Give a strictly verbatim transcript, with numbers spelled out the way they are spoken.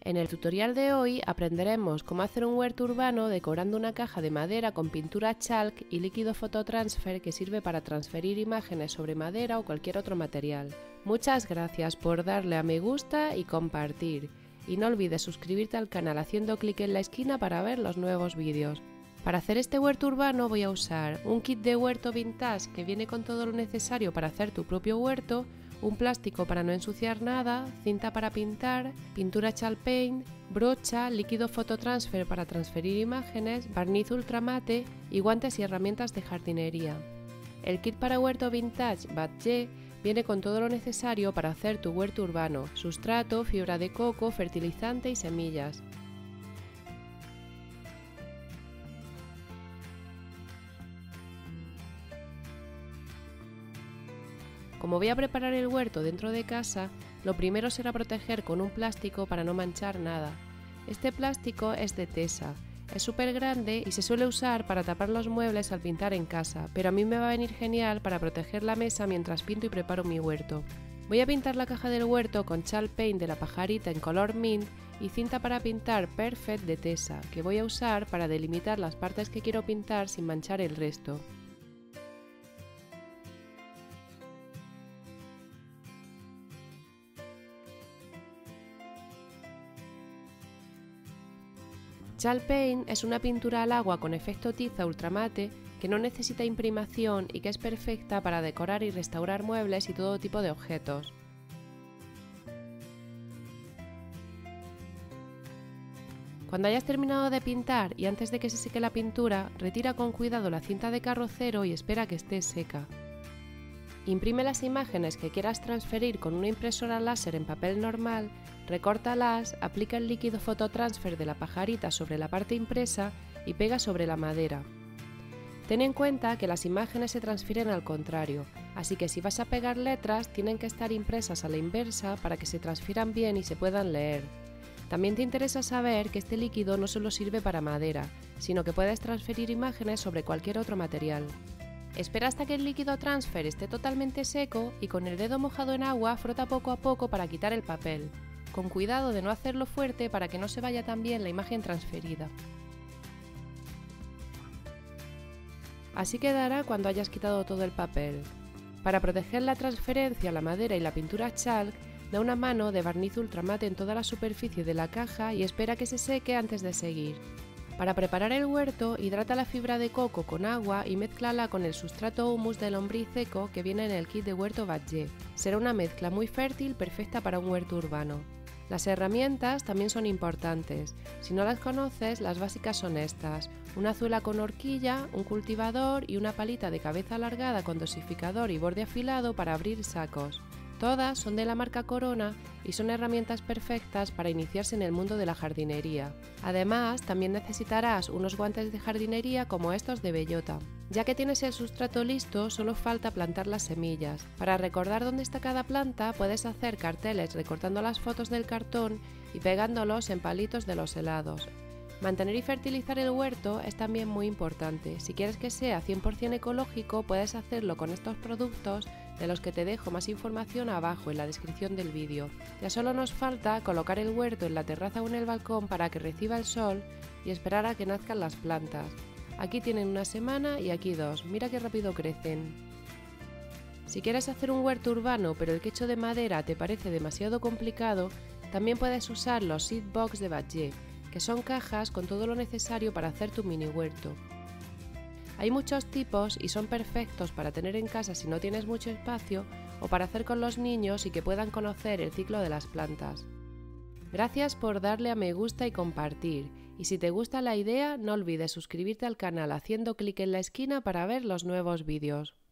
En el tutorial de hoy aprenderemos cómo hacer un huerto urbano decorando una caja de madera con pintura chalk y líquido fototransfer que sirve para transferir imágenes sobre madera o cualquier otro material. Muchas gracias por darle a me gusta y compartir. Y no olvides suscribirte al canal haciendo clic en la esquina para ver los nuevos vídeos. Para hacer este huerto urbano voy a usar un kit de huerto vintage que viene con todo lo necesario para hacer tu propio huerto, un plástico para no ensuciar nada, cinta para pintar, pintura chalk paint, brocha, líquido fototransfer para transferir imágenes, barniz ultramate y guantes y herramientas de jardinería. El kit para huerto vintage Batlle viene con todo lo necesario para hacer tu huerto urbano: sustrato, fibra de coco, fertilizante y semillas. Como voy a preparar el huerto dentro de casa, lo primero será proteger con un plástico para no manchar nada. Este plástico es de Tesa, es súper grande y se suele usar para tapar los muebles al pintar en casa, pero a mí me va a venir genial para proteger la mesa mientras pinto y preparo mi huerto. Voy a pintar la caja del huerto con chalk paint de la pajarita en color mint y cinta para pintar Perfect de Tesa, que voy a usar para delimitar las partes que quiero pintar sin manchar el resto. Chalk Paint es una pintura al agua con efecto tiza ultramate que no necesita imprimación y que es perfecta para decorar y restaurar muebles y todo tipo de objetos. Cuando hayas terminado de pintar y antes de que se seque la pintura, retira con cuidado la cinta de carrocero y espera que esté seca. Imprime las imágenes que quieras transferir con una impresora láser en papel normal, recórtalas, aplica el líquido fototransfer de la pajarita sobre la parte impresa y pega sobre la madera. Ten en cuenta que las imágenes se transfieren al contrario, así que si vas a pegar letras tienen que estar impresas a la inversa para que se transfieran bien y se puedan leer. También te interesa saber que este líquido no solo sirve para madera, sino que puedes transferir imágenes sobre cualquier otro material. Espera hasta que el líquido transfer esté totalmente seco y con el dedo mojado en agua frota poco a poco para quitar el papel, con cuidado de no hacerlo fuerte para que no se vaya tan bien la imagen transferida. Así quedará cuando hayas quitado todo el papel. Para proteger la transferencia, la madera y la pintura chalk, da una mano de barniz ultramate en toda la superficie de la caja y espera que se seque antes de seguir. Para preparar el huerto, hidrata la fibra de coco con agua y mézclala con el sustrato humus de lombriz seco que viene en el kit de huerto Batlle. Será una mezcla muy fértil, perfecta para un huerto urbano. Las herramientas también son importantes. Si no las conoces, las básicas son estas: una azuela con horquilla, un cultivador y una palita de cabeza alargada con dosificador y borde afilado para abrir sacos. Todas son de la marca Corona y son herramientas perfectas para iniciarse en el mundo de la jardinería. Además, también necesitarás unos guantes de jardinería como estos de bellota. Ya que tienes el sustrato listo, solo falta plantar las semillas. Para recordar dónde está cada planta, puedes hacer carteles recortando las fotos del cartón y pegándolos en palitos de los helados. Mantener y fertilizar el huerto es también muy importante. Si quieres que sea cien por cien ecológico, puedes hacerlo con estos productos, de los que te dejo más información abajo en la descripción del vídeo. Ya solo nos falta colocar el huerto en la terraza o en el balcón para que reciba el sol y esperar a que nazcan las plantas. Aquí tienen una semana y aquí dos, mira qué rápido crecen. Si quieres hacer un huerto urbano pero el quecho de madera te parece demasiado complicado, también puedes usar los seed box de Batlle, que son cajas con todo lo necesario para hacer tu mini huerto. Hay muchos tipos y son perfectos para tener en casa si no tienes mucho espacio o para hacer con los niños y que puedan conocer el ciclo de las plantas. Gracias por darle a me gusta y compartir, y si te gusta la idea no olvides suscribirte al canal haciendo clic en la esquina para ver los nuevos vídeos.